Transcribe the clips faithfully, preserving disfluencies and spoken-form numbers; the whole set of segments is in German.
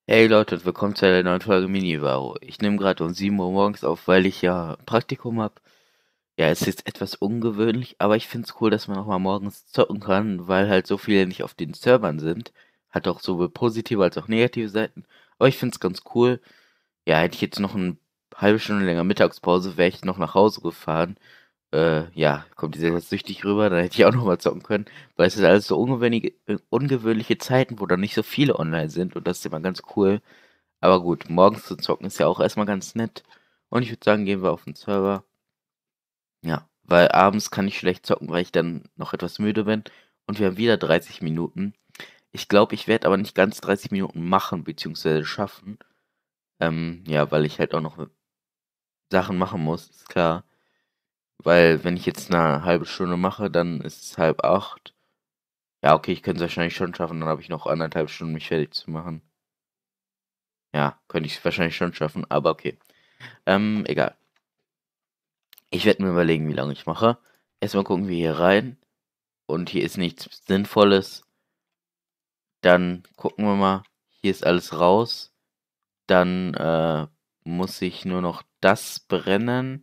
Hey Leute und willkommen zu einer neuen Folge Minivaro. Ich nehme gerade um sieben Uhr morgens auf, weil ich ja Praktikum habe. Ja, es ist etwas ungewöhnlich, aber ich finde es cool, dass man auch mal morgens zocken kann, weil halt so viele nicht auf den Servern sind. Hat auch sowohl positive als auch negative Seiten. Aber ich finde es ganz cool. Ja, hätte ich jetzt noch eine halbe Stunde länger Mittagspause, wäre ich noch nach Hause gefahren. Äh, ja, kommt die sehr süchtig rüber, dann hätte ich auch noch mal zocken können, weil es ist alles so ungewöhnliche, äh, ungewöhnliche Zeiten, wo dann nicht so viele online sind und das ist immer ganz cool. Aber gut, morgens zu zocken ist ja auch erstmal ganz nett. Und ich würde sagen, gehen wir auf den Server. Ja, weil abends kann ich schlecht zocken, weil ich dann noch etwas müde bin. Und wir haben wieder dreißig Minuten. Ich glaube, ich werde aber nicht ganz dreißig Minuten machen, beziehungsweise schaffen. Ähm, ja, weil ich halt auch noch Sachen machen muss, ist klar. Weil wenn ich jetzt eine halbe Stunde mache, dann ist es halb acht. Ja, okay, ich könnte es wahrscheinlich schon schaffen, dann habe ich noch anderthalb Stunden, mich fertig zu machen. Ja, könnte ich wahrscheinlich schon schaffen, aber okay. Ähm, egal. Ich werde mir überlegen, wie lange ich mache. Erstmal gucken wir hier rein und hier ist nichts Sinnvolles. Dann gucken wir mal, hier ist alles raus. Dann äh, muss ich nur noch das brennen.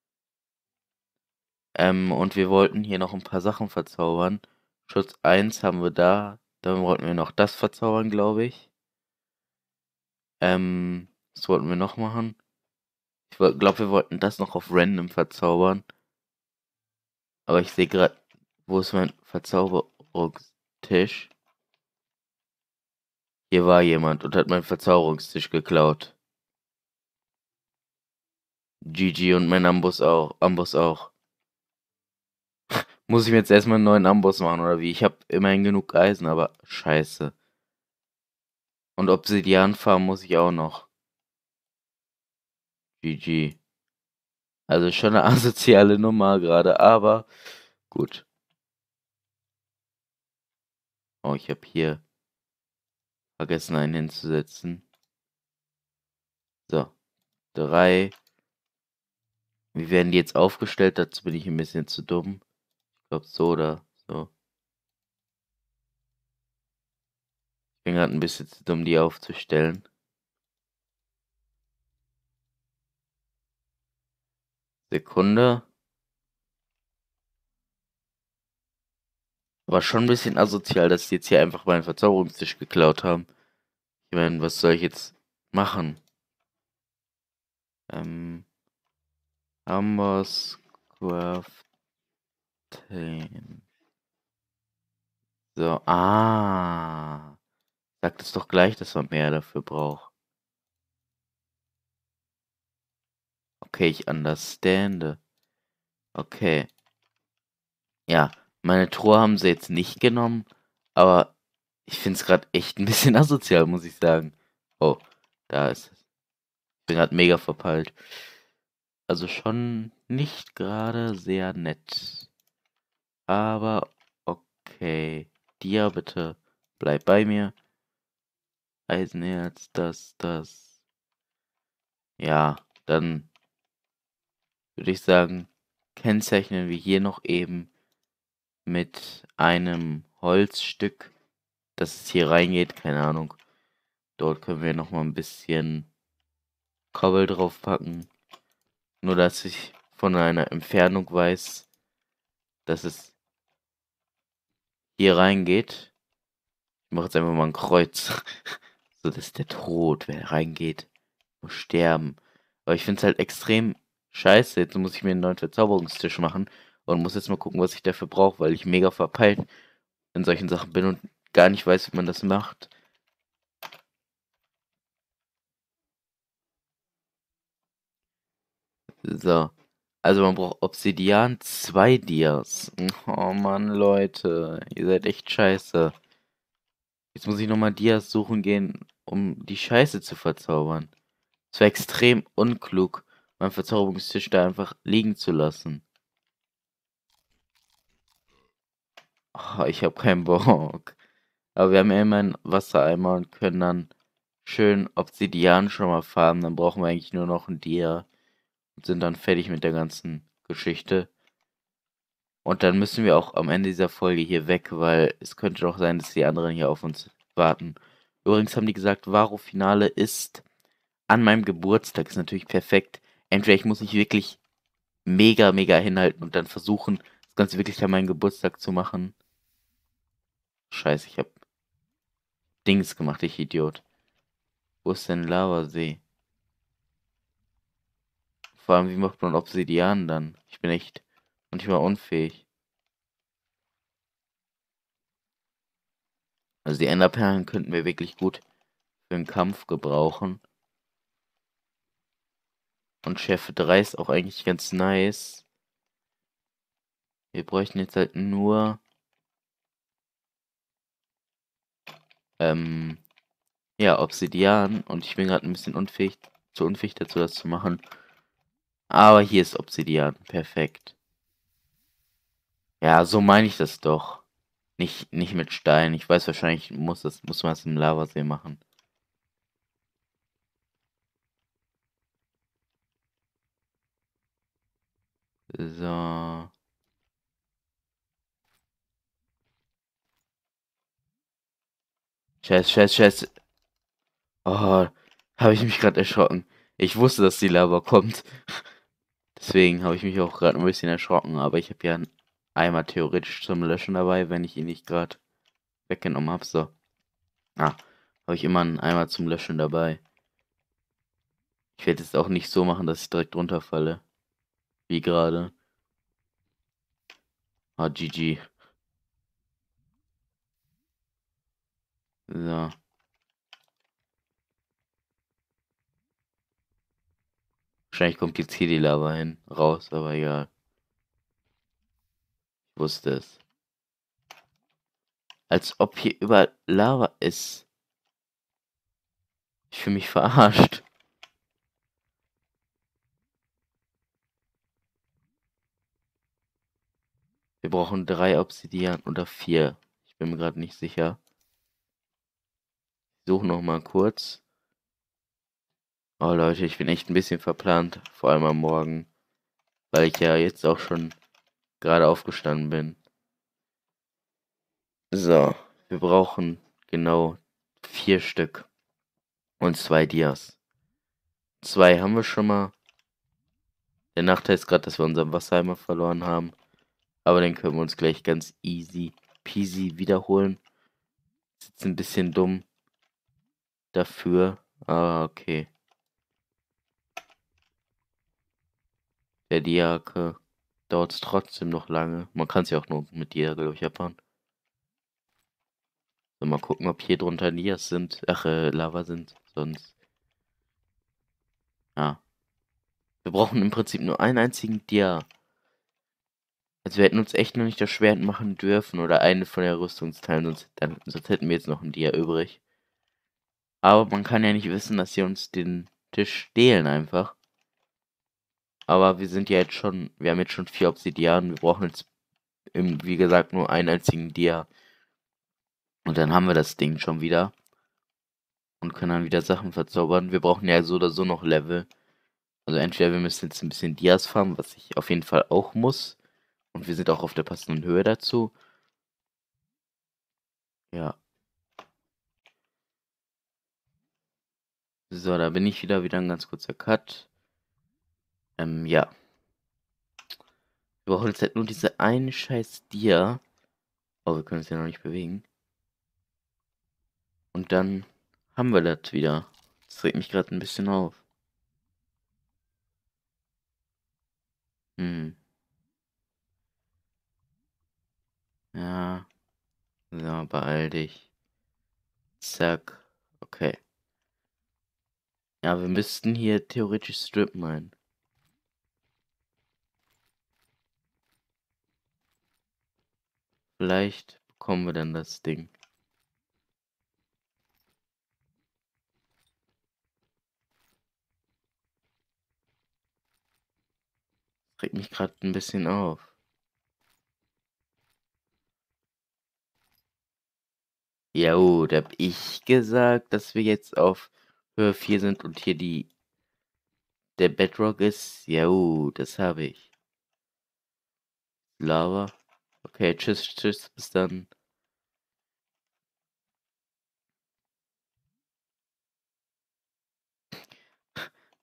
Ähm, und wir wollten hier noch ein paar Sachen verzaubern. Schutz eins haben wir da. Dann wollten wir noch das verzaubern, glaube ich. Ähm, was wollten wir noch machen? Ich glaube, wir wollten das noch auf Random verzaubern. Aber ich sehe gerade, wo ist mein Verzauberungstisch? Hier war jemand und hat meinen Verzauberungstisch geklaut. G G und mein Amboss auch. Amboss auch. Muss ich mir jetzt erstmal einen neuen Amboss machen oder wie? Ich habe immerhin genug Eisen, aber scheiße. Und Obsidian farmen muss ich auch noch. G G. Also schon eine asoziale Nummer gerade, aber gut. Oh, ich habe hier vergessen, einen hinzusetzen. So, drei. Wie werden die jetzt aufgestellt? Dazu bin ich ein bisschen zu dumm. Ich glaube so oder so. Ich bin gerade ein bisschen zu dumm, die aufzustellen. Sekunde. War schon ein bisschen asozial, dass die jetzt hier einfach meinen Verzauberungstisch geklaut haben. Ich meine, was soll ich jetzt machen? Ähm, Amboss Crafting. So, ah. Sagt es doch gleich, dass man mehr dafür braucht. Okay, ich understande. Okay. Ja, meine Truhe haben sie jetzt nicht genommen, aber ich finde es gerade echt ein bisschen asozial, muss ich sagen. Oh, da ist es. Ich bin gerade mega verpeilt. Also schon nicht gerade sehr nett. Aber okay. Dir bitte, bleib bei mir. Eisenerz, das, das. Ja, dann würde ich sagen, kennzeichnen wir hier noch eben mit einem Holzstück, dass es hier reingeht. Keine Ahnung. Dort können wir noch mal ein bisschen Kobbel draufpacken. Nur, dass ich von einer Entfernung weiß, dass es hier reingeht. Ich mache jetzt einfach mal ein Kreuz. So, das ist der Tod. Wer reingeht, muss sterben. Aber ich finde es halt extrem scheiße. Jetzt muss ich mir einen neuen Verzauberungstisch machen und muss jetzt mal gucken, was ich dafür brauche, weil ich mega verpeilt in solchen Sachen bin und gar nicht weiß, wie man das macht. So. Also man braucht Obsidian, zwei Dias. Oh Mann, Leute. Ihr seid echt scheiße. Jetzt muss ich nochmal Dias suchen gehen, um die Scheiße zu verzaubern. Es wäre extrem unklug, meinen Verzauberungstisch da einfach liegen zu lassen. Oh, ich habe keinen Bock. Aber wir haben ja immer einen Wassereimer und können dann schön Obsidian schon mal farmen. Dann brauchen wir eigentlich nur noch ein Dia und sind dann fertig mit der ganzen Geschichte. Und dann müssen wir auch am Ende dieser Folge hier weg, weil es könnte doch sein, dass die anderen hier auf uns warten. Übrigens haben die gesagt, Varo-Finale ist an meinem Geburtstag. Ist natürlich perfekt. Entweder ich muss mich wirklich mega, mega hinhalten und dann versuchen, das Ganze wirklich an meinem Geburtstag zu machen. Scheiße, ich hab Dings gemacht, ich Idiot. Wo ist denn Lavasee? Vor allem, wie macht man Obsidian dann? Ich bin echt manchmal unfähig. Also die Enderperlen könnten wir wirklich gut für den Kampf gebrauchen. Und Schärfe drei ist auch eigentlich ganz nice. Wir bräuchten jetzt halt nur ähm, ja, Obsidian. Und ich bin gerade ein bisschen unfähig, zu unfähig dazu, das zu machen. Aber hier ist Obsidian. Perfekt. Ja, so meine ich das doch. Nicht, nicht mit Stein. Ich weiß, wahrscheinlich muss das, muss man es im Lavasee machen. So. Scheiß, scheiß, scheiß. Oh, habe ich mich gerade erschrocken. Ich wusste, dass die Lava kommt. Deswegen habe ich mich auch gerade ein bisschen erschrocken. Aber ich habe ja einen Eimer theoretisch zum Löschen dabei, wenn ich ihn nicht gerade weggenommen habe. So. Ah, habe ich immer einen Eimer zum Löschen dabei. Ich werde es auch nicht so machen, dass ich direkt runterfalle. Wie gerade. Ah, G G. So. Wahrscheinlich kommt jetzt hier die Lava hin. Raus, aber egal. Ich wusste es. Als ob hier überall Lava ist. Ich fühle mich verarscht. Wir brauchen drei Obsidian oder vier. Ich bin mir gerade nicht sicher. Ich suche noch mal kurz. Oh Leute, ich bin echt ein bisschen verplant. Vor allem am Morgen. Weil ich ja jetzt auch schon gerade aufgestanden bin. So, wir brauchen genau vier Stück. Und zwei Dias. Zwei haben wir schon mal. Der Nachteil ist gerade, dass wir unseren Wasserheimer verloren haben. Aber den können wir uns gleich ganz easy peasy wiederholen. Ist jetzt ein bisschen dumm dafür. Ah, okay. Der Diake dauert es trotzdem noch lange. Man kann es ja auch nur mit Dia, glaube ich, abbauen. So, mal gucken, ob hier drunter Dias sind. Ach, äh, Lava sind. Sonst. Ja. Wir brauchen im Prinzip nur einen einzigen Dia. Also wir hätten uns echt noch nicht das Schwert machen dürfen oder eine von der Rüstungsteilen, sonst, dann, sonst hätten wir jetzt noch ein Dia übrig. Aber man kann ja nicht wissen, dass sie uns den Tisch stehlen einfach. Aber wir sind ja jetzt schon, wir haben jetzt schon vier Obsidian. Wir brauchen jetzt, im, wie gesagt, nur einen einzigen Dia. Und dann haben wir das Ding schon wieder. Und können dann wieder Sachen verzaubern. Wir brauchen ja so oder so noch Level. Also entweder wir müssen jetzt ein bisschen Dias farmen, was ich auf jeden Fall auch muss. Und wir sind auch auf der passenden Höhe dazu. Ja. So, da bin ich wieder, wieder ein ganz kurzer Cut. Ähm, ja. Wir brauchen jetzt halt nur diese eine scheiß Dia. Oh, wir können es ja noch nicht bewegen. Und dann haben wir das wieder. Das regt mich gerade ein bisschen auf. Hm. Ja. So, beeil dich. Zack. Okay. Ja, wir müssten hier theoretisch Strip minen. Vielleicht bekommen wir dann das Ding. Das regt mich gerade ein bisschen auf. Jo, da hab ich gesagt, dass wir jetzt auf Höhe vier sind und hier die der Bedrock ist. Jo, das habe ich. Lava. Okay, tschüss, tschüss, bis dann.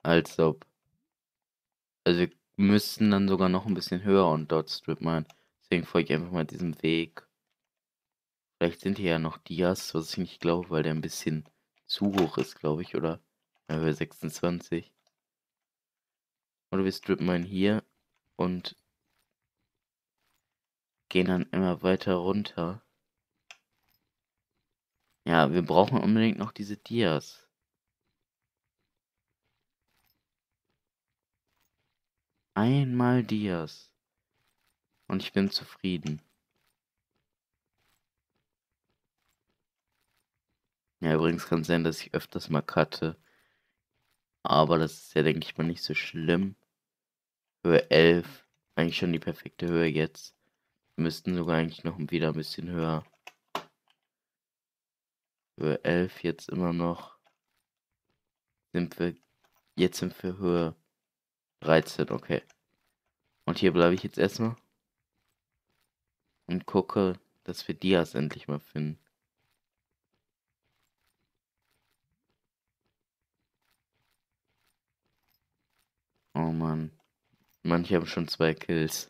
Als ob. Also wir müssten dann sogar noch ein bisschen höher und dort Stripmine. Deswegen folge ich einfach mal diesem Weg. Vielleicht sind hier ja noch Dias, was ich nicht glaube, weil der ein bisschen zu hoch ist, glaube ich, oder? Ja, Höhe sechsundzwanzig. Oder wir Stripmine hier und gehen dann immer weiter runter. Ja, wir brauchen unbedingt noch diese Dias. Einmal Dias. Und ich bin zufrieden. Ja, übrigens kann es sein, dass ich öfters mal cutte. Aber das ist ja, denke ich mal, nicht so schlimm. Höhe elf. Eigentlich schon die perfekte Höhe jetzt. Wir müssten sogar eigentlich noch wieder ein bisschen höher. Höhe elf jetzt immer noch. Sind wir. Jetzt sind wir Höhe dreizehn, okay. Und hier bleibe ich jetzt erstmal. Und gucke, dass wir Dias endlich mal finden. Oh Mann. Manche haben schon zwei Kills.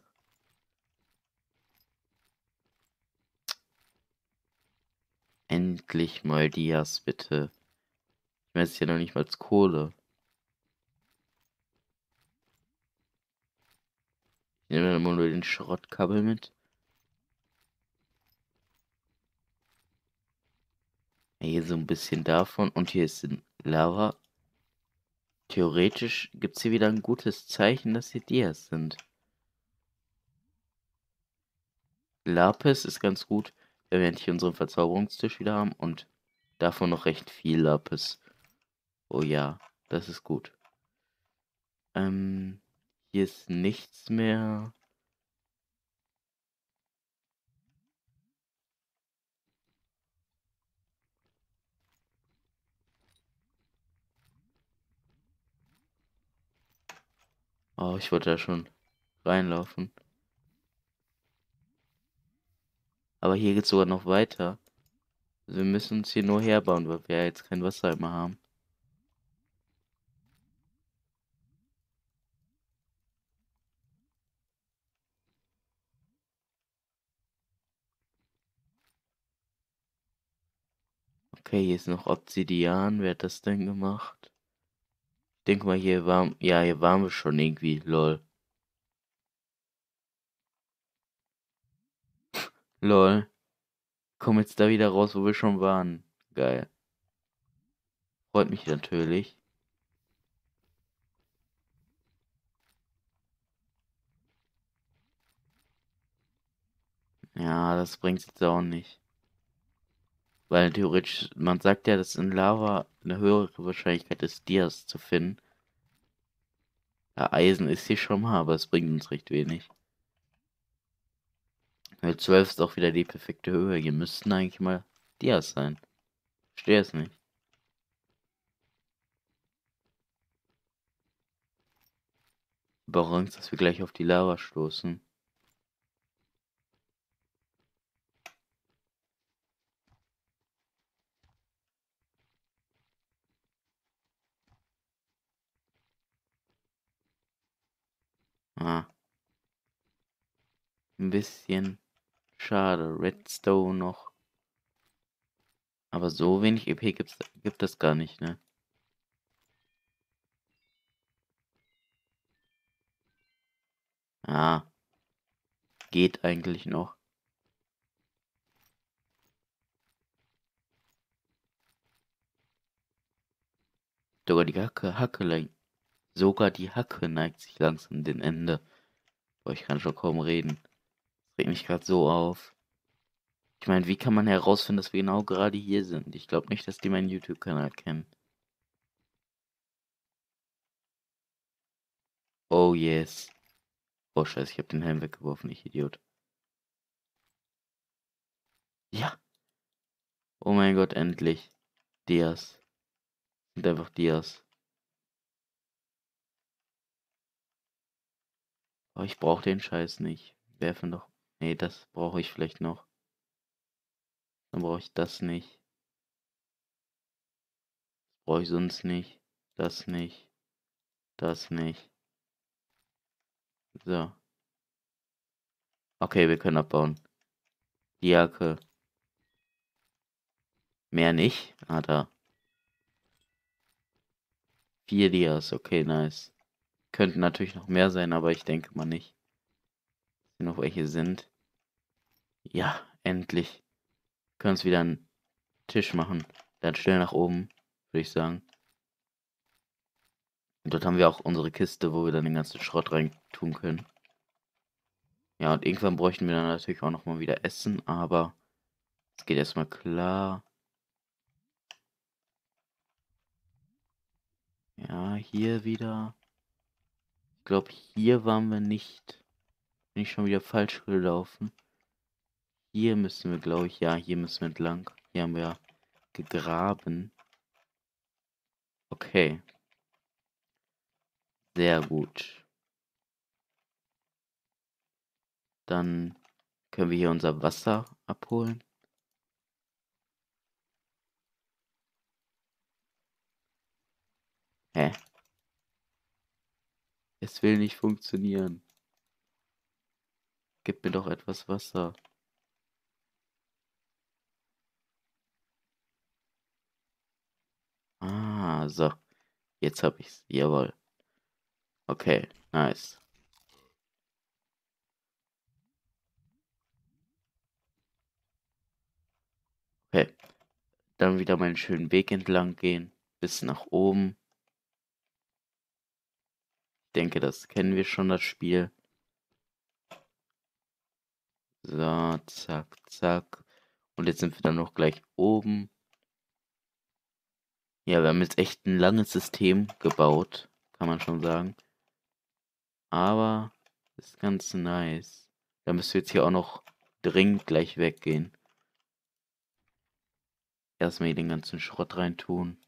Endlich mal Dias, bitte. Ich meine, es ist ja noch nicht mal Kohle. Ich nehme dann immer nur den Schrottkabel mit. Ja, hier so ein bisschen davon. Und hier ist ein Lava. Theoretisch gibt es hier wieder ein gutes Zeichen, dass hier Dias sind. Lapis ist ganz gut, wenn wir endlich unseren Verzauberungstisch wieder haben. Und davon noch recht viel Lapis. Oh ja, das ist gut. Ähm, hier ist nichts mehr. Oh, ich wollte da schon reinlaufen. Aber hier geht's sogar noch weiter. Also wir müssen uns hier nur herbauen, weil wir ja jetzt kein Wasser mehr haben. Okay, hier ist noch Obsidian. Wer hat das denn gemacht? Ich denke mal, hier waren, ja, hier waren wir schon irgendwie, lol. Lol. Komm jetzt da wieder raus, wo wir schon waren. Geil. Freut mich natürlich. Ja, das bringt's jetzt auch nicht. Weil theoretisch, man sagt ja, dass in Lava eine höhere Wahrscheinlichkeit ist, Dias zu finden. Ja, Eisen ist hier schon mal, aber es bringt uns recht wenig. Weil zwölf ist auch wieder die perfekte Höhe. Hier müssten eigentlich mal Dias sein. Verstehe es nicht. Ich habe auch Angst, dass wir gleich auf die Lava stoßen. Ah, ein bisschen schade. Redstone noch. Aber so wenig E P gibt's, gibt es gar nicht, ne? Ah, geht eigentlich noch. Sogar die Hacke, Hacke, le- sogar die Hacke neigt sich langsam dem Ende. Boah, ich kann schon kaum reden. Das regt mich gerade so auf. Ich meine, wie kann man herausfinden, dass wir genau gerade hier sind? Ich glaube nicht, dass die meinen YouTube-Kanal kennen. Oh yes. Oh scheiße, ich habe den Helm weggeworfen, ich Idiot. Ja. Oh mein Gott, endlich. Dias. Sind einfach Dias. Oh, ich brauche den Scheiß nicht. Werfe noch. Nee, das brauche ich vielleicht noch. Dann brauche ich das nicht. Brauche ich sonst nicht. Das nicht. Das nicht. So. Okay, wir können abbauen. Die Jacke. Mehr nicht? Ah, da. Vier Dias. Okay, nice. Könnten natürlich noch mehr sein, aber ich denke mal nicht. Dass hier noch welche sind. Ja, endlich. Können uns wieder einen Tisch machen. Dann schnell nach oben, würde ich sagen. Und dort haben wir auch unsere Kiste, wo wir dann den ganzen Schrott rein tun können. Ja, und irgendwann bräuchten wir dann natürlich auch nochmal wieder Essen, aber es geht erstmal klar. Ja, hier wieder. Ich glaube, hier waren wir nicht. Bin ich schon wieder falsch gelaufen. Hier müssen wir, glaube ich, ja, hier müssen wir entlang. Hier haben wir gegraben. Okay. Sehr gut. Dann können wir hier unser Wasser abholen. Hä? Es will nicht funktionieren. Gib mir doch etwas Wasser. Ah, so. Jetzt hab ich's. Jawohl. Okay, nice. Okay. Dann wieder meinen schönen Weg entlang gehen. Bis nach oben. Ich denke, das kennen wir schon, das Spiel. So, zack, zack. Und jetzt sind wir dann noch gleich oben. Ja, wir haben jetzt echt ein langes System gebaut, kann man schon sagen. Aber ist ganz nice. Da müsst ihr jetzt hier auch noch dringend gleich weggehen. Erstmal hier den ganzen Schrott reintun.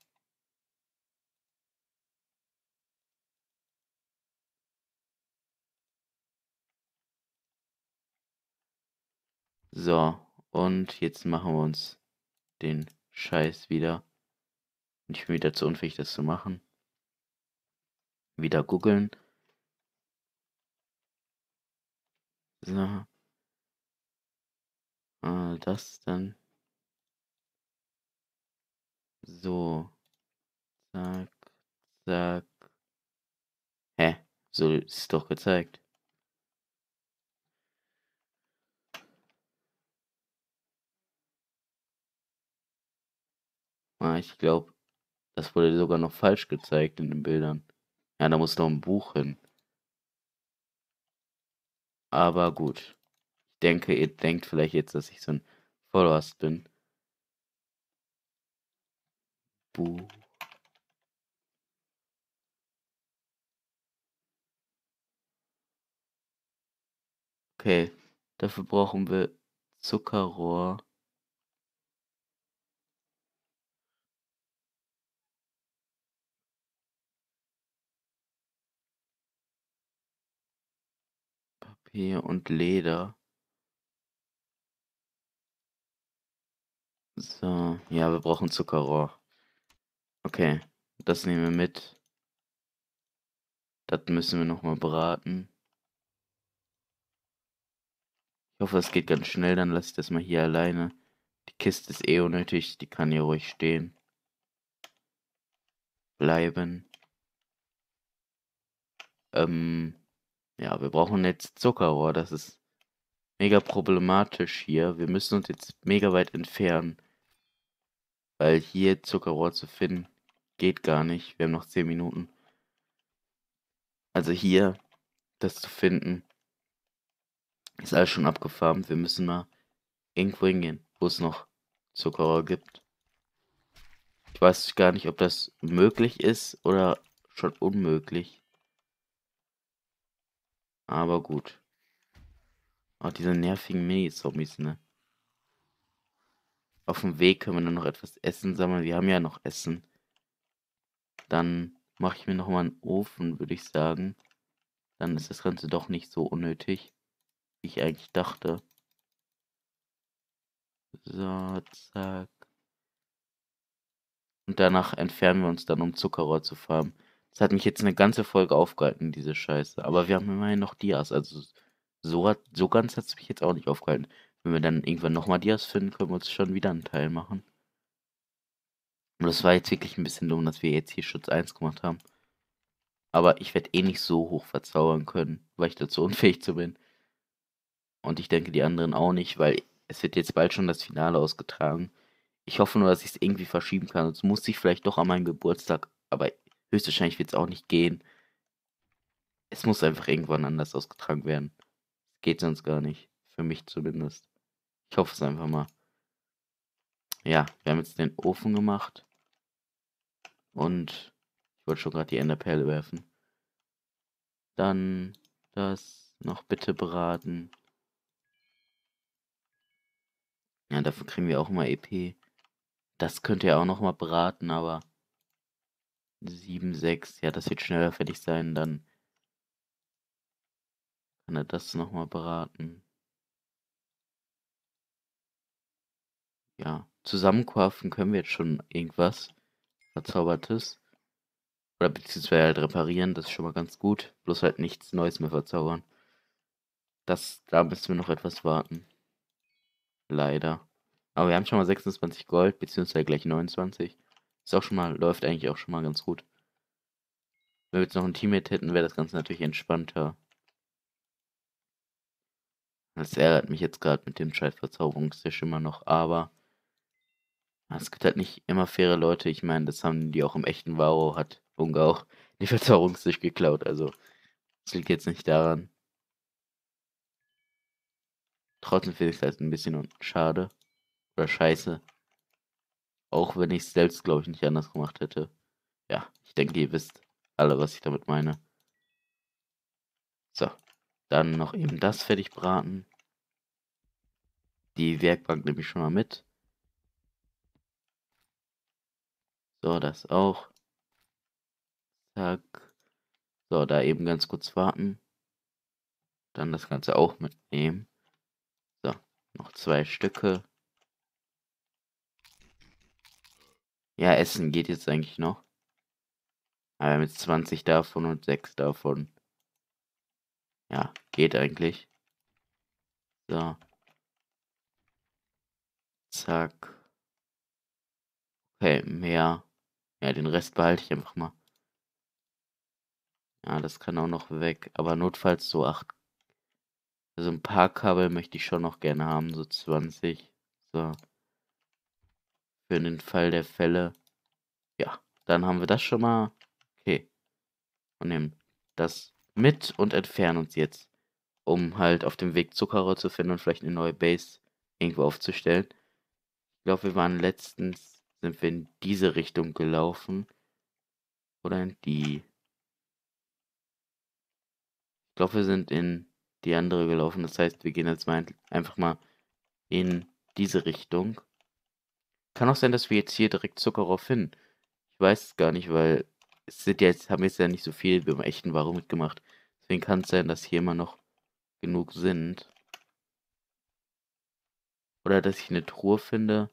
So, und jetzt machen wir uns den Scheiß wieder. Und ich bin wieder zu unfähig, das zu machen. Wieder googeln. So. Äh, das dann. So. Zack, zack. Hä? So ist es doch gezeigt. Ah, ich glaube, das wurde sogar noch falsch gezeigt in den Bildern. Ja, da muss noch ein Buch hin. Aber gut. Ich denke, ihr denkt vielleicht jetzt, dass ich so ein Vollhorst bin. Buch. Okay. Dafür brauchen wir Zuckerrohr. Papier und Leder. So, ja, wir brauchen Zuckerrohr. Okay, das nehmen wir mit. Das müssen wir nochmal braten. Ich hoffe, es geht ganz schnell, dann lasse ich das mal hier alleine. Die Kiste ist eh unnötig, die kann hier ruhig stehen. Bleiben. Ähm, ja, wir brauchen jetzt Zuckerrohr, das ist mega problematisch hier. Wir müssen uns jetzt mega weit entfernen, weil hier Zuckerrohr zu finden geht gar nicht. Wir haben noch zehn Minuten. Also hier das zu finden ist alles schon abgefarmt. Wir müssen mal irgendwo hingehen, wo es noch Zuckerrohr gibt. Ich weiß gar nicht, ob das möglich ist oder schon unmöglich. Aber gut. Auch diese nervigen Mini-Zombies, ne? Auf dem Weg können wir dann noch etwas Essen sammeln. Wir haben ja noch Essen. Dann mache ich mir noch mal einen Ofen, würde ich sagen. Dann ist das Ganze doch nicht so unnötig, wie ich eigentlich dachte. So, zack. Und danach entfernen wir uns dann, um Zuckerrohr zu farmen. Das hat mich jetzt eine ganze Folge aufgehalten, diese Scheiße. Aber wir haben immerhin noch Dias. Also so, hat, so ganz hat es mich jetzt auch nicht aufgehalten. Wenn wir dann irgendwann nochmal Dias finden, können wir uns schon wieder einen Teil machen. Und das war jetzt wirklich ein bisschen dumm, dass wir jetzt hier Schutz eins gemacht haben. Aber ich werde eh nicht so hoch verzaubern können, weil ich dazu unfähig zu bin. Und ich denke, die anderen auch nicht, weil es wird jetzt bald schon das Finale ausgetragen. Ich hoffe nur, dass ich es irgendwie verschieben kann. Sonst muss ich vielleicht doch an meinem Geburtstag, aber höchstwahrscheinlich wird es auch nicht gehen. Es muss einfach irgendwann anders ausgetragen werden. Geht sonst gar nicht. Für mich zumindest. Ich hoffe es einfach mal. Ja, wir haben jetzt den Ofen gemacht. Und ich wollte schon gerade die Enderperle werfen. Dann das noch bitte braten. Ja, dafür kriegen wir auch immer E P. Das könnt ihr auch noch mal braten, aber sieben, sechs, ja, das wird schneller fertig sein. Dann kann er das noch mal braten. Ja, zusammenkurven können wir jetzt schon irgendwas Verzaubertes. Oder beziehungsweise halt reparieren, das ist schon mal ganz gut. Bloß halt nichts Neues mehr verzaubern. Das, da müssen wir noch etwas warten. Leider. Aber wir haben schon mal sechsundzwanzig Gold, beziehungsweise gleich neunundzwanzig. Ist auch schon mal, läuft eigentlich auch schon mal ganz gut. Wenn wir jetzt noch ein Teammate hätten, wäre das Ganze natürlich entspannter. Das ärgert mich jetzt gerade mit dem scheiß Verzauberungstisch immer noch, aber es gibt halt nicht immer faire Leute. Ich meine, das haben die auch im echten Varo, hat Ungar auch den Verzauberungstisch geklaut. Also, es liegt jetzt nicht daran. Trotzdem finde ich es halt ein bisschen schade. Oder scheiße. Auch wenn ich es selbst, glaube ich, nicht anders gemacht hätte. Ja, ich denke, ihr wisst alle, was ich damit meine. So, dann noch eben das fertig braten. Die Werkbank nehme ich schon mal mit. So, das auch. Zack. So, da eben ganz kurz warten. Dann das Ganze auch mitnehmen. So, noch zwei Stücke. Ja, Essen geht jetzt eigentlich noch. Aber wir haben jetzt zwanzig davon und sechs davon. Ja, geht eigentlich. So. Zack. Okay, mehr. Ja, den Rest behalte ich einfach mal. Ja, das kann auch noch weg. Aber notfalls so acht. Also ein paar Kabel möchte ich schon noch gerne haben. So zwanzig. So. Für den Fall der Fälle. Ja, dann haben wir das schon mal. Okay. Und nehmen das mit und entfernen uns jetzt. Um halt auf dem Weg Zuckerrohr zu finden und vielleicht eine neue Base irgendwo aufzustellen. Ich glaube, wir waren letztens, sind wir in diese Richtung gelaufen. Oder in die. Ich glaube, wir sind in die andere gelaufen. Das heißt, wir gehen jetzt mal einfach mal in diese Richtung. Kann auch sein, dass wir jetzt hier direkt Zuckerrohr finden. Ich weiß es gar nicht, weil es sind jetzt, haben jetzt ja nicht so viel beim echten Varo mitgemacht. Deswegen kann es sein, dass hier immer noch genug sind. Oder dass ich eine Truhe finde,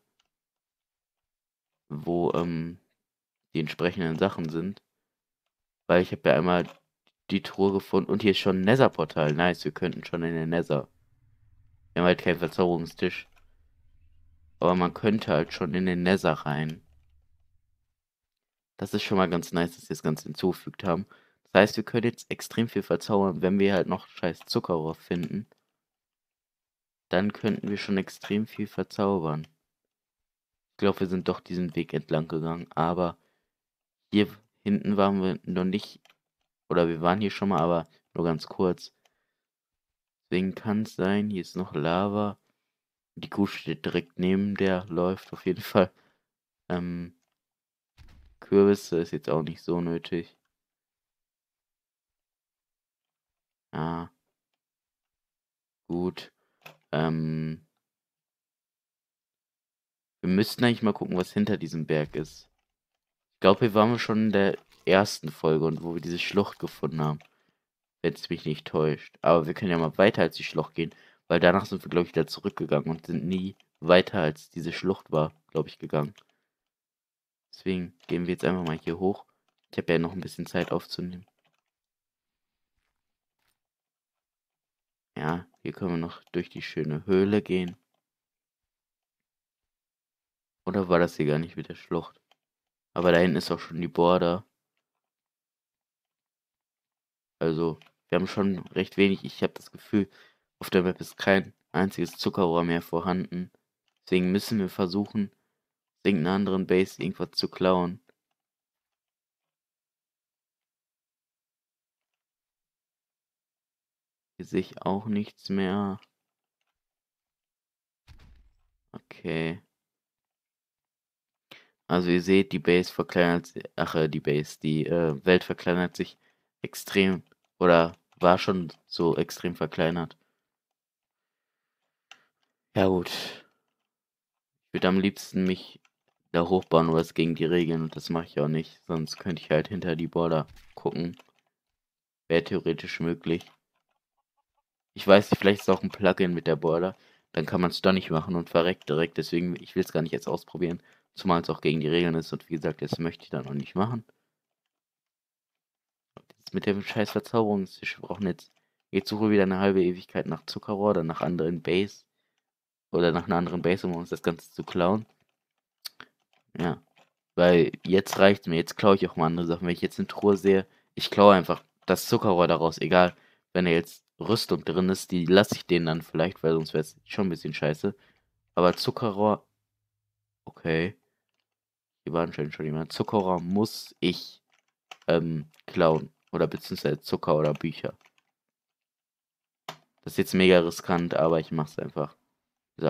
wo ähm, die entsprechenden Sachen sind. Weil ich habe ja einmal die Truhe gefunden und hier ist schon ein Nether-Portal. Nice, wir könnten schon in den Nether. Wir haben halt keinen Verzauberungstisch. Aber man könnte halt schon in den Nether rein. Das ist schon mal ganz nice, dass sie das Ganze hinzugefügt haben. Das heißt, wir können jetzt extrem viel verzaubern, wenn wir halt noch scheiß Zuckerrohr finden. Dann könnten wir schon extrem viel verzaubern. Ich glaube, wir sind doch diesen Weg entlang gegangen, aber hier hinten waren wir noch nicht. Oder wir waren hier schon mal, aber nur ganz kurz. Deswegen kann es sein, hier ist noch Lava. Die Kuh steht direkt neben der, läuft auf jeden Fall. Ähm, Kürbisse ist jetzt auch nicht so nötig. Ja, gut. Ähm, wir müssten eigentlich mal gucken, was hinter diesem Berg ist. Ich glaube, hier waren wir schon in der ersten Folge und wo wir diese Schlucht gefunden haben. Wenn es mich nicht täuscht. Aber wir können ja mal weiter als die Schlucht gehen, weil danach sind wir, glaube ich, wieder zurückgegangen und sind nie weiter als diese Schlucht war, glaube ich, gegangen. Deswegen gehen wir jetzt einfach mal hier hoch. Ich habe ja noch ein bisschen Zeit aufzunehmen. Ja, hier können wir noch durch die schöne Höhle gehen. Oder war das hier gar nicht mit der Schlucht? Aber da hinten ist auch schon die Border. Also, wir haben schon recht wenig. Ich habe das Gefühl, auf der Map ist kein einziges Zuckerrohr mehr vorhanden. Deswegen müssen wir versuchen, aus irgendeiner anderen Base irgendwas zu klauen. Hier sehe ich auch nichts mehr. Okay. Also ihr seht, die Base verkleinert sich, ach äh, die Base, die äh, Welt verkleinert sich extrem oder war schon so extrem verkleinert. Ja gut, ich würde am liebsten mich da hochbauen, aber es gegen die Regeln und das mache ich auch nicht. Sonst könnte ich halt hinter die Border gucken. Wäre theoretisch möglich. Ich weiß nicht, vielleicht ist auch ein Plugin mit der Border. Dann kann man es doch nicht machen und verreckt direkt. Deswegen, ich will es gar nicht jetzt ausprobieren. Zumal es auch gegen die Regeln ist. Und wie gesagt, das möchte ich dann auch nicht machen. Jetzt mit dem scheiß Verzauberungstisch. Wir brauchen jetzt, jetzt suchen wir wieder eine halbe Ewigkeit nach Zuckerrohr oder nach anderen Base. Oder nach einer anderen Base, um uns das Ganze zu klauen. Ja. Weil jetzt reicht mir. Jetzt klaue ich auch mal andere Sachen. Wenn ich jetzt eine Truhe sehe, ich klaue einfach das Zuckerrohr daraus. Egal, wenn da jetzt Rüstung drin ist, die lasse ich denen dann vielleicht, weil sonst wäre es schon ein bisschen scheiße. Aber Zuckerrohr, okay. Hier war anscheinend schon jemand. Zuckerrohr muss ich ähm, klauen. Oder beziehungsweise Zucker oder Bücher. Das ist jetzt mega riskant, aber ich mach's einfach. So.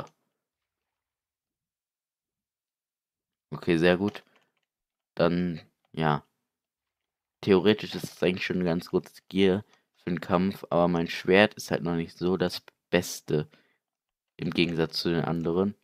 Okay, sehr gut. Dann, ja. Theoretisch ist es eigentlich schon ein ganz gutes Gear für den Kampf, aber mein Schwert ist halt noch nicht so das Beste. Im Gegensatz zu den anderen.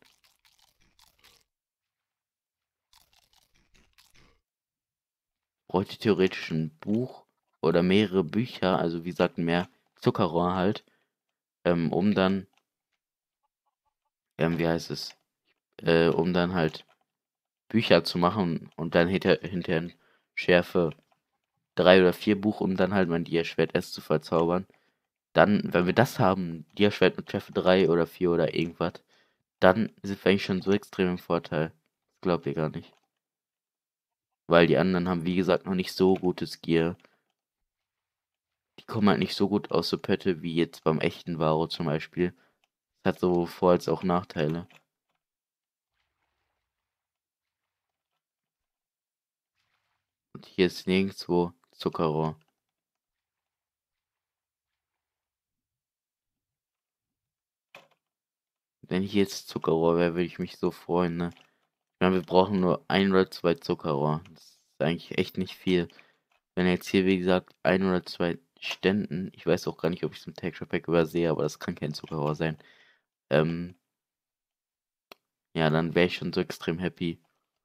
Bräuchte theoretisch ein Buch oder mehrere Bücher, also wie gesagt, mehr Zuckerrohr halt, ähm, um dann, ähm, wie heißt es, äh, um dann halt Bücher zu machen und dann hinter, hinterher Schärfe drei oder vier Buch, um dann halt mein Dia-Schwert S zu verzaubern. Dann, wenn wir das haben, Dia-Schwert mit Schärfe drei oder vier oder irgendwas, dann sind wir eigentlich schon so extrem im Vorteil. Das glaubt ihr gar nicht. Weil die anderen haben, wie gesagt, noch nicht so gutes Gear. Die kommen halt nicht so gut aus der Pötte wie jetzt beim echten Varo zum Beispiel. Das hat so Vor- als auch Nachteile. Und hier ist nirgendwo Zuckerrohr. Wenn hier jetzt Zuckerrohr wäre, würde ich mich so freuen, ne? Ich meine, wir brauchen nur ein oder zwei Zuckerrohr. Das ist eigentlich echt nicht viel. Wenn jetzt hier, wie gesagt, ein oder zwei Ständen, ich weiß auch gar nicht, ob ich es im Texture Pack übersehe, aber das kann kein Zuckerrohr sein. Ähm, ja, dann wäre ich schon so extrem happy.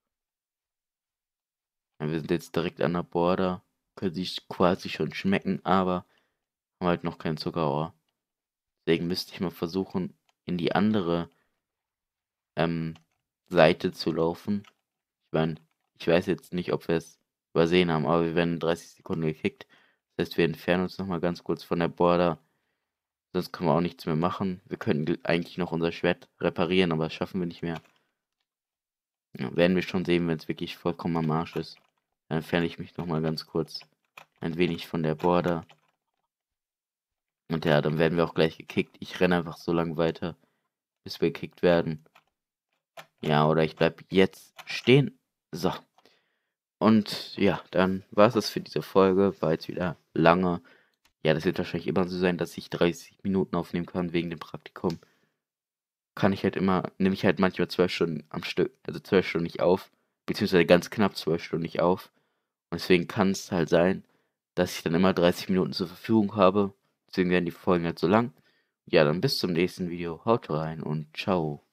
Ja, wir sind jetzt direkt an der Border. Können sich quasi schon schmecken, aber haben halt noch kein Zuckerrohr. Deswegen müsste ich mal versuchen, in die andere ähm, Seite zu laufen. Ich meine, ich weiß jetzt nicht, ob wir es übersehen haben, aber wir werden in dreißig Sekunden gekickt. Das heißt, wir entfernen uns nochmal ganz kurz von der Border. Sonst können wir auch nichts mehr machen. Wir könnten eigentlich noch unser Schwert reparieren, aber das schaffen wir nicht mehr. Ja, werden wir schon sehen, wenn es wirklich vollkommen am Arsch ist. Dann entferne ich mich nochmal ganz kurz ein wenig von der Border. Und ja, dann werden wir auch gleich gekickt. Ich renne einfach so lange weiter, bis wir gekickt werden. Ja, oder ich bleib jetzt stehen. So. Und ja, dann war es das für diese Folge. War jetzt wieder lange. Ja, das wird wahrscheinlich immer so sein, dass ich dreißig Minuten aufnehmen kann wegen dem Praktikum. Kann ich halt immer, nehme ich halt manchmal zwölf Stunden am Stück, also zwölf Stunden nicht auf, beziehungsweise ganz knapp zwölf Stunden nicht auf. Und deswegen kann es halt sein, dass ich dann immer dreißig Minuten zur Verfügung habe. Deswegen werden die Folgen halt so lang. Ja, dann bis zum nächsten Video. Haut rein und ciao.